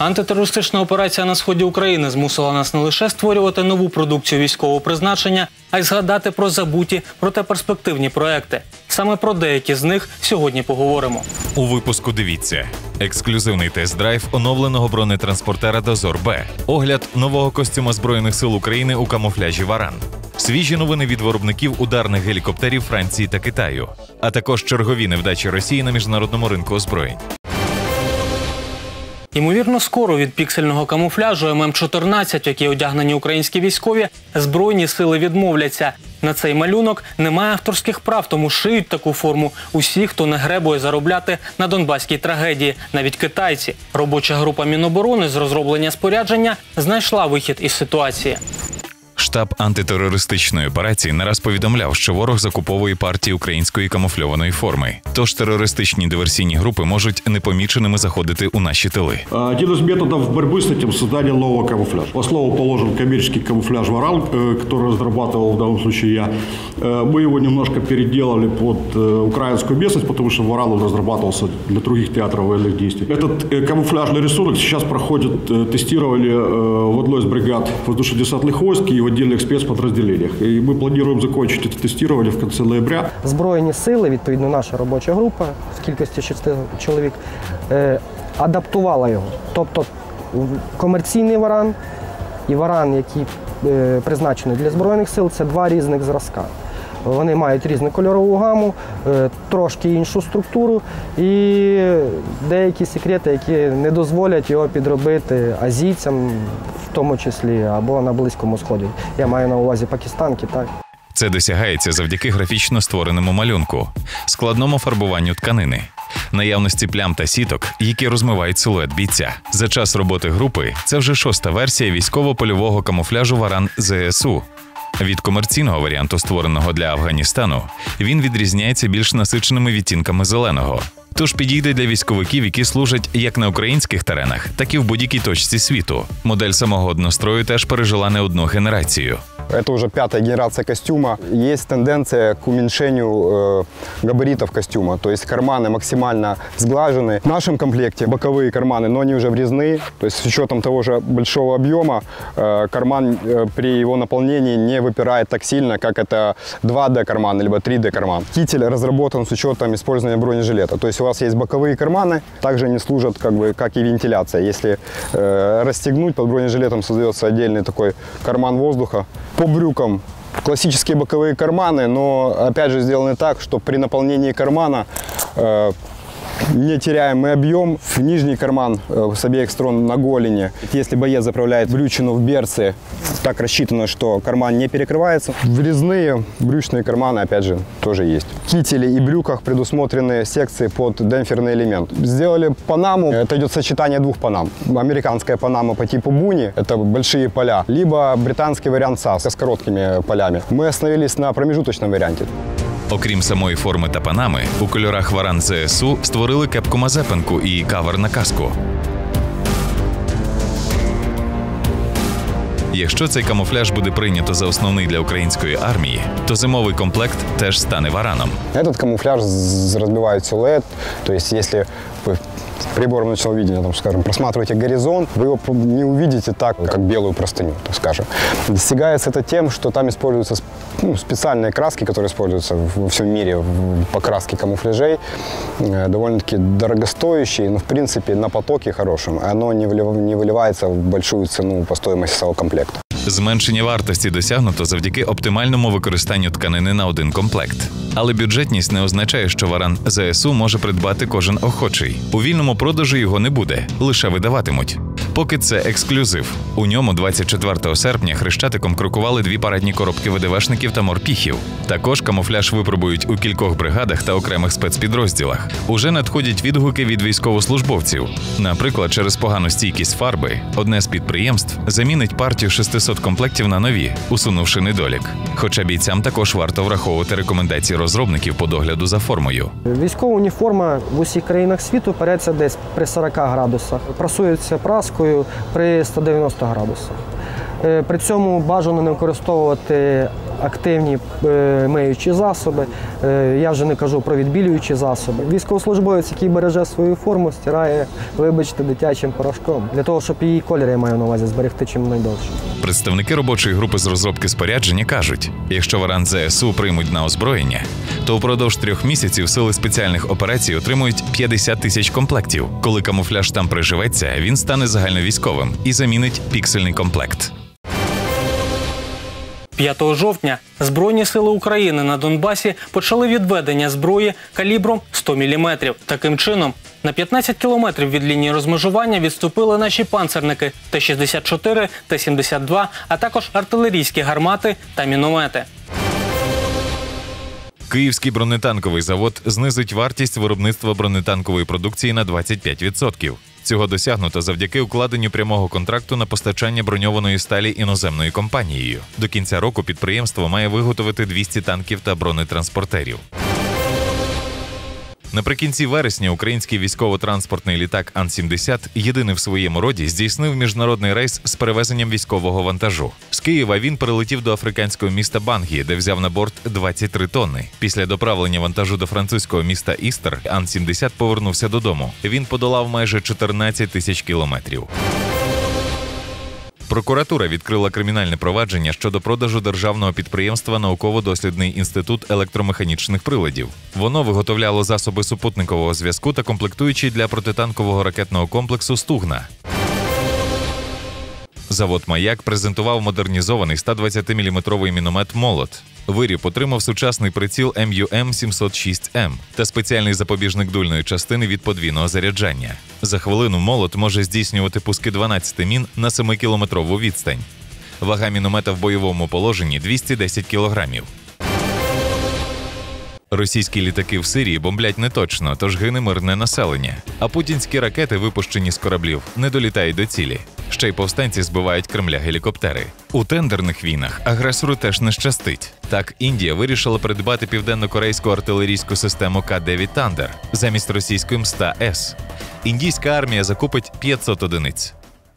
Антитерористична операція на сході України змусила нас не лише створювати нову продукцію військового призначення, а й згадати про забуті, проте перспективні проекти. Саме про деякі з них сьогодні поговоримо. У випуску дивіться. Ексклюзивний тест-драйв оновленого бронетранспортера «Дозор-Б». Огляд нового костюма Збройних сил України у камуфляжі «Варан». Свіжі новини від виробників ударних гелікоптерів Франції та Китаю. А також чергові невдачі Росії на міжнародному ринку озброєнь. Ймовірно, скоро від піксельного камуфляжу ММ-14, в який одягнені українські військові, Збройні сили відмовляться. На цей малюнок немає авторських прав, тому шиють таку форму усі, хто не гребує заробляти на донбаській трагедії, навіть китайці. Робоча група Міноборони з розроблення спорядження знайшла вихід із ситуації. Штаб антитерористичної операції не раз повідомляв, що ворог закуповує партії української камуфльованої форми. Тож терористичні диверсійні групи можуть непоміченими заходити у наші тили. Один из методов борьбы с этим – создание нового камуфляжа. В основу положен коммерческий камуфляж «Варан», который разрабатывал в данном случае я. Мы его немножко переделали под украинскую местность, потому что «Варан» разрабатывался для других театров военных действий. Этот камуфляжный рисунок сейчас проходит тестирование в одной из бригад воздушно-десантных войск и в отдельных спецподразделениях. И мы планируем закончить это тестирование в конце ноября. Збройні сили, відповідно наша робоча група в кількості 6 чоловік, адаптувала його. Тобто комерційний «Варан» і «Варан», який призначений для Збройних сил, це два різних зразка. Вони мають різну кольорову гаму, трошки іншу структуру і деякі секрети, які не дозволять його підробити азійцям, в тому числі, або на Близькому Сході. Я маю на увазі Пакистан, Китай. Це досягається завдяки графічно створеному малюнку, складному фарбуванну тканини, наявності плям та сіток, які розмивають силует бійця. За час роботи групи це вже 6-та версія військово-польового камуфляжу «Варан» ЗСУ. Від комерційного варіанту, створеного для Афганістану, він відрізняється більш насиченими відтінками зеленого. Тож підійде для військовиків, які служать як на українських теренах, так і в будь-якій точці світу. Модель самого однострою теж пережила не одну генерацію. Это уже 5-я генерация костюма. Есть тенденция к уменьшению габаритов костюма. То есть карманы максимально сглажены. В нашем комплекте боковые карманы, но они уже врезные. То есть с учетом того же большого объема, карман при его наполнении не выпирает так сильно, как это 2D-карман, либо 3D-карман. Китель разработан с учетом использования бронежилета. То есть у вас есть боковые карманы, также они служат как и вентиляция. Если расстегнуть, под бронежилетом создается отдельный такой карман воздуха. По брюкам классические боковые карманы, но опять же сделаны так, что при наполнении кармана не теряем мы объем. В нижний карман с обеих сторон на голени. Если боец заправляет брючину в берцы, так рассчитано, что карман не перекрывается. Врезные брючные карманы, опять же, тоже есть. В кителе и брюках предусмотрены секции под демпферный элемент. Сделали панаму. Это идет сочетание двух панам. Американская панама по типу буни, это большие поля, либо британский вариант САС с короткими полями. Мы остановились на промежуточном варианте. Окрім самої форми та панами, у кольорах «Варан» ЗСУ створили кепку-мазепинку і кавер на каску. Якщо цей камуфляж буде прийнято за основний для української армії, то зимовий комплект теж стане «Вараном». Этот камуфляж разбивает силуэт, то есть если вы прибором ночного видения, там, скажем, просматриваете горизонт, вы его не увидите так, как белую простыню, так скажем. Достигается это тем, что там используются специальные краски, которые используются во всем мире в покраске камуфляжей, довольно-таки дорогостоящие, но в принципе на потоке хорошем. Оно не выливается в большую цену по стоимости самого комплекта. Зменшення вартості досягнуто завдяки оптимальному використанню тканини на один комплект. Але бюджетність не означає, що «Варан» ЗСУ може придбати кожен охочий. У вільному продажу його не буде, лише видаватимуть. Поки це ексклюзив. У ньому 24 серпня Хрещатиком крокували 2 парадні коробки ВДВшників та морпіхів. Також камуфляж випробують у кількох бригадах та окремих спецпідрозділах. Уже надходять відгуки від військовослужбовців. Наприклад, через погану стійкість фарби одне з підприємств замінить партію 600 комплектів на нові, усунувши недолік. Хоча бійцям також варто враховувати рекомендації розробників по догляду за формою. Військова уніформа в усіх країнах світу переться десь при 40 градусах. Прасується праскою при 190 градусах. При цьому бажано не використовувати активні миючі засоби. Я вже не кажу про відбілюючі засоби. Військовослужбовець, який береже свою форму, стирає, вибачте, дитячим порошком. Для того, щоб її колір, я маю на увазі, зберегти чим найдовше. Представники робочої групи з розробки спорядження кажуть, якщо варіант ЗСУ приймуть на озброєння, то впродовж 3 місяців сили спеціальних операцій отримують 50 тисяч комплектів. Коли камуфляж там приживеться, він стане загальновійськовим і замінить піксельний комплект. 5 жовтня Збройні сили України на Донбасі почали відведення зброї калібром 100 мм. Таким чином, на 15 кілометрів від лінії розмежування відступили наші панцерники Т-64, Т-72, а також артилерійські гармати та міномети. Київський бронетанковий завод знизить вартість виробництва бронетанкової продукції на 25%. Цього досягнуто завдяки укладенню прямого контракту на постачання броньованої сталі іноземною компанією. До кінця року підприємство має виготовити 200 танків та бронетранспортерів. Наприкінці вересня український військово-транспортний літак Ан-70 єдиний в своєму роді здійснив міжнародний рейс з перевезенням військового вантажу. З Києва він перелетів до африканського міста Бангі, де взяв на борт 23 тонни. Після доправлення вантажу до французького міста Істер Ан-70 повернувся додому. Він подолав майже 14 тисяч кілометрів. Прокуратура відкрила кримінальне провадження щодо продажу державного підприємства «Науково-дослідний інститут електромеханічних приладів». Воно виготовляло засоби супутникового зв'язку та комплектуючі для протитанкового ракетного комплексу «Стугна». Завод «Маяк» презентував модернізований 120-мм міномет «Молот». Виріб отримав сучасний приціл МЮМ-706М та спеціальний запобіжник дульної частини від подвійного заряджання. За хвилину «Молот» може здійснювати пуски 12 мін на 7-кілометрову відстань. Вага міномета в бойовому положенні – 210 кілограмів. Російські літаки в Сирії бомблять неточно, тож гине мирне населення. А путінські ракети, випущені з кораблів, не долітають до цілі. Ще й повстанці збивають Кремля гелікоптери. У тендерних війнах агресору теж не щастить. Так, Індія вирішила придбати південно-корейську артилерійську систему К-9 «Тандер» замість російської М-100С. Індійська армія закупить 500 одиниць.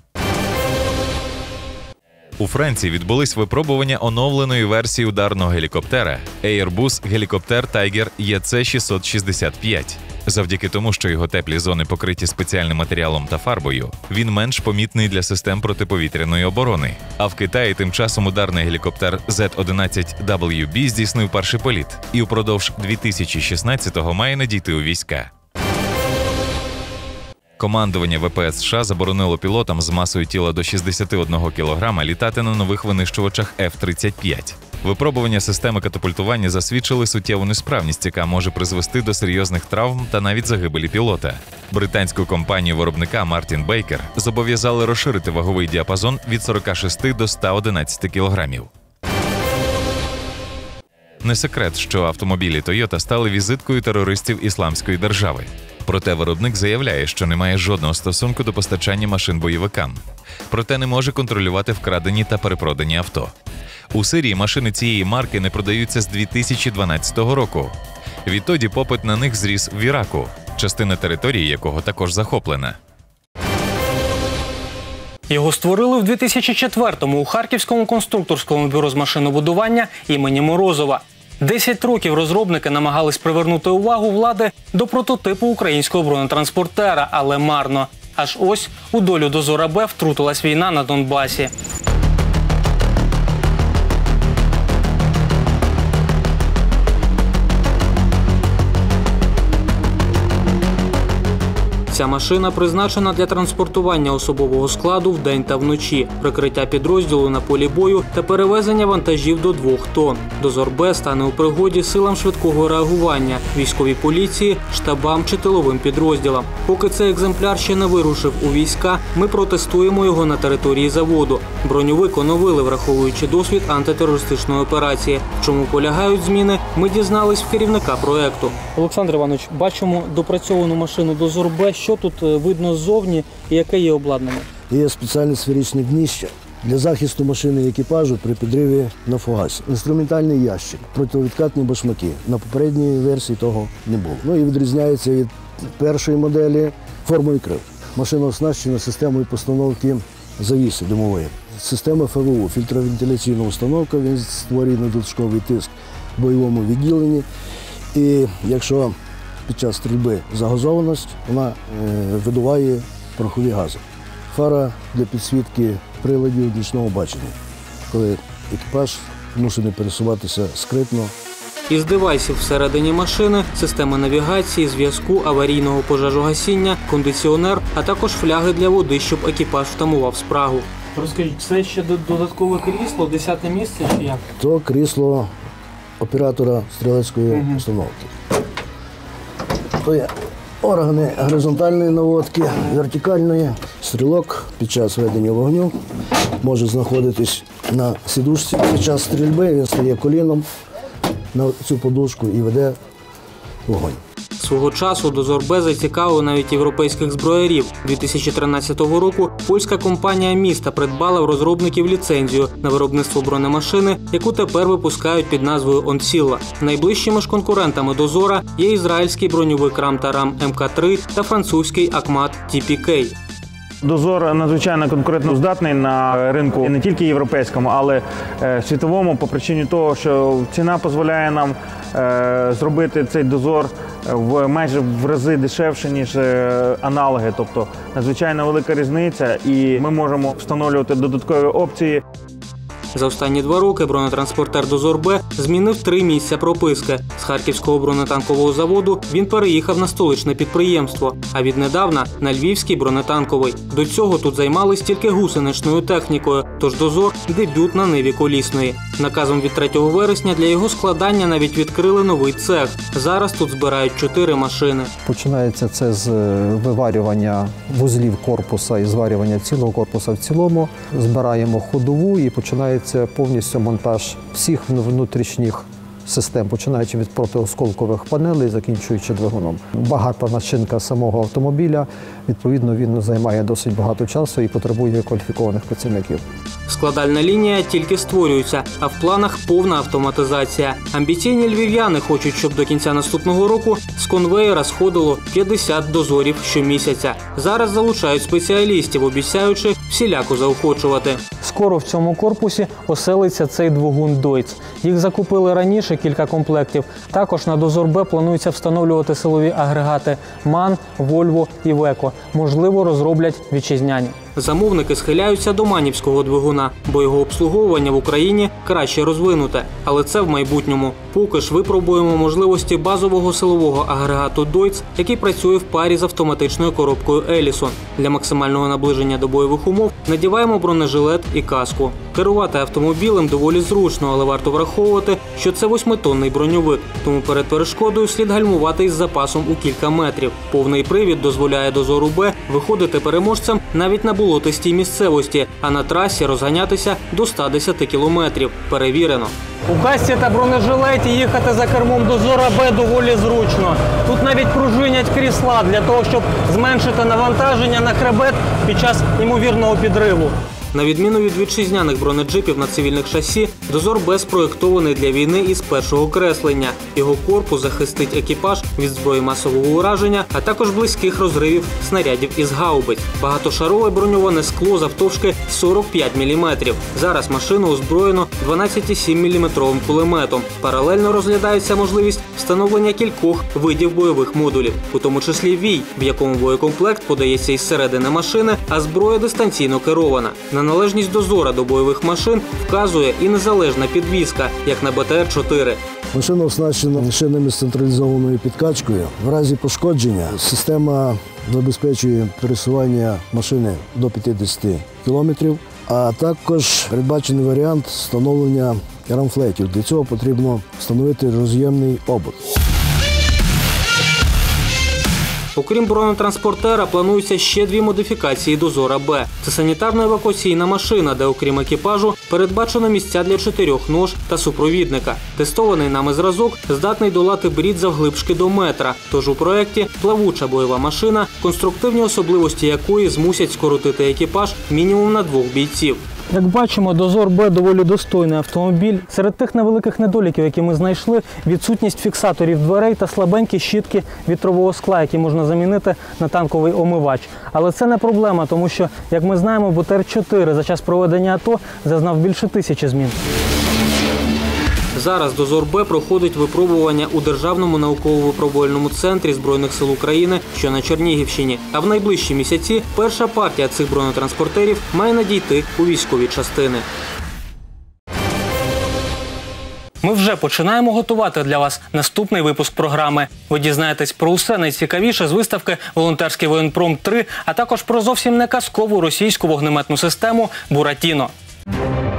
У Франції відбулись випробування оновленої версії ударного гелікоптера Airbus гелікоптер Tiger EC-665. Завдяки тому, що його теплі зони покриті спеціальним матеріалом та фарбою, він менш помітний для систем протиповітряної оборони. А в Китаї тим часом ударний гелікоптер Z-11WB здійснив перший політ і впродовж 2016-го має надійти у війська. Командування ВПС США заборонило пілотам з масою тіла до 61 кг літати на нових винищувачах F-35. Випробування системи катапультування засвідчили суттєву несправність, яка може призвести до серйозних травм та навіть загибелі пілота. Британську компанію-виробника Martin Baker зобов'язали розширити ваговий діапазон від 46 до 111 кілограмів. Не секрет, що автомобілі Toyota стали візиткою терористів Ісламської держави. Проте виробник заявляє, що не має жодного стосунку до постачання машин бойовикам. Проте не може контролювати вкрадені та перепродані авто. У Сирії машини цієї марки не продаються з 2012 року. Відтоді попит на них зріс в Іраку, частина території якого також захоплена. Його створили в 2004-му у Харківському конструкторському бюро з машинобудування імені Морозова. 10 років розробники намагались привернути увагу влади до прототипу українського бронетранспортера, але марно. Аж ось у долю Дозора Б втрутилась війна на Донбасі. Ця машина призначена для транспортування особового складу вдень та вночі, прикриття підрозділу на полі бою та перевезення вантажів до 2 тонн. Дозор Б стане у пригоді силам швидкого реагування, військовій поліції, штабам чи тиловим підрозділам. Поки цей екземпляр ще не вирушив у війська, ми протестуємо його на території заводу. Броньовик оновили, враховуючи досвід антитерористичної операції. В чому полягають зміни, ми дізнались в керівника проекту. Олександр Іванович, бачимо допрацьовану машину Дозор Б. Що тут видно ззовні і яке є обладнання? Є спеціальне сферичне дніще для захисту машини і екіпажу при підриві на фугасі. Інструментальний ящик, противовідкатні башмаки. На попередній версії того не було. Ну і відрізняється від першої моделі формою крил. Машина оснащена системою постановки завіси димової. система ФВУ, фільтровентиляційна установка, він створює надлишковий тиск в бойовому відділенні. І якщо під час стрільби загазованість, вона видуває порохові гази. Фара для підсвітки приладів нічного бачення, коли екіпаж змушений пересуватися скритно. Із девайсів всередині машини – система навігації, зв'язку, аварійного пожежогасіння, кондиціонер, а також фляги для води, щоб екіпаж втамував спрагу. Розкажіть, це ще додаткове крісло, 10-те місце чи як? То крісло оператора стрілецької установки. То є органи горизонтальної наводки, вертикальної. Стрілок під час ведення вогню може знаходитись на сідушці. Під час стрільби він стає коліном на цю подушку і веде вогонь. Свого часу дозор Б зацікавив навіть європейських зброярів. 2013 року польська компанія «Міста» придбала в розробників ліцензію на виробництво бронемашини, яку тепер випускають під назвою «Онсілла». Найближчими ж конкурентами дозора є ізраїльський броньовик «Рам-Тарам МК-3» та французький «Акмат TPK». Дозор надзвичайно конкурентоздатний на ринку не тільки європейському, але світовому, по причині того, що ціна дозволяє нам зробити цей дозор майже в рази дешевше, ніж аналоги. Тобто надзвичайно велика різниця, і ми можемо встановлювати додаткові опції. За останні 2 роки бронетранспортер «Дозор Б» змінив 3 місця прописки. З Харківського бронетанкового заводу він переїхав на столичне підприємство, а віднедавна – на Львівський бронетанковий. До цього тут займались тільки гусеничною технікою, тож «Дозор» – дебют на ниві колісної. Наказом від 3 вересня для його складання навіть відкрили новий цех. Зараз тут збирають 4 машини. Починається це з виварювання вузлів корпуса і зварювання цілого корпуса в цілому. Збираємо ходову і починається повністю монтаж всіх внутрішніх систем, починаючи від протиосколкових панелей, закінчуючи двигуном. Багата начинка самого автомобіля, відповідно, він займає досить багато часу і потребує кваліфікованих працівників. Складальна лінія тільки створюється, а в планах повна автоматизація. Амбіційні львів'яни хочуть, щоб до кінця наступного року з конвеєра сходило 50 дозорів щомісяця. Зараз залучають спеціалістів, обіцяючи всіляко заохочувати. Скоро в цьому корпусі оселиться цей двигун Deutz. Їх закупили раніше кілька комплектів. Також на «Дозор Б» планується встановлювати силові агрегати MAN, Volvo і Iveco. Можливо, розроблять вітчизняні. Замовники схиляються до манівського двигуна, бо його обслуговування в Україні краще розвинуте. Але це в майбутньому. Поки ж випробуємо можливості базового силового агрегату Deutz, який працює в парі з автоматичною коробкою Ellison. Для максимального наближення до бойових умов надіваємо бронежилет і каску. Керувати автомобілем доволі зручно, але варто враховувати, що це 8-тонний броньовик, тому перед перешкодою слід гальмувати із запасом у кілька метрів. Повний привід дозволяє «Дозору Б» виходити переможцем навіть на болотистій місцевості, а на трасі розганятися до 110 кілометрів. Перевірено. У касці та бронежилеті їхати за кермом «Дозора Б» доволі зручно. Тут навіть пружинять крісла для того, щоб зменшити навантаження на хребет під час ймовірного підриву. На відміну від вітчизняних бронеджипів на цивільних шасі, «Дозор Б» спроєктований для війни із першого креслення. Його корпус захистить екіпаж від зброї масового ураження, а також близьких розривів снарядів із гаубиць. Багатошарове броньоване скло завтовшки 45 мм. Зараз машину озброєно 12,7 мм кулеметом. Паралельно розглядається можливість встановлення кількох видів бойових модулів, у тому числі «Вій», в якому боєкомплект подається із середини машини, а зброя дистанційно керована. На належність «Дозора» до бойових машин вказує і незалежна підвізка, як на БТР-4. Машина оснащена шинами з централізованою підкачкою. В разі пошкодження система забезпечує пересування машини до 50 км, а також передбачений варіант встановлення рамфлетів. Для цього потрібно встановити роз'ємний обод. Окрім бронетранспортера, плануються ще 2 модифікації «Дозора Б». Це санітарно-евакуаційна машина, де окрім екіпажу передбачено місця для 4 нож та супровідника. Тестований нами зразок здатний долати брід завглибшки до метра. Тож у проєкті плавуча бойова машина, конструктивні особливості якої змусять скоротити екіпаж мінімум на 2 бійців. Як бачимо, Дозор Б доволі достойний автомобіль. Серед тих невеликих недоліків, які ми знайшли, відсутність фіксаторів дверей та слабенькі щітки вітрового скла, які можна замінити на танковий омивач. Але це не проблема, тому що, як ми знаємо, БТР-4 за час проведення АТО зазнав більше 1000 змін. Зараз Дозор Б проходить випробування у Державному науково-випробувальному центрі Збройних сил України, що на Чернігівщині. А в найближчі місяці перша партія цих бронетранспортерів має надійти у військові частини. Ми вже починаємо готувати для вас наступний випуск програми. Ви дізнаєтесь про усе найцікавіше з виставки «Волонтерський воєнпром-3», а також про зовсім не казкову російську вогнеметну систему «Буратіно».